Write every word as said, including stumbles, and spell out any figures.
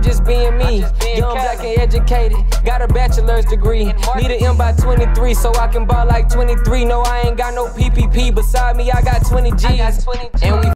just being me. Young, black, and educated, got a bachelor's degree. Need an M by twenty-three so I can ball like twenty-three. No, I ain't got no P P P. Beside me, I got twenty G's. And we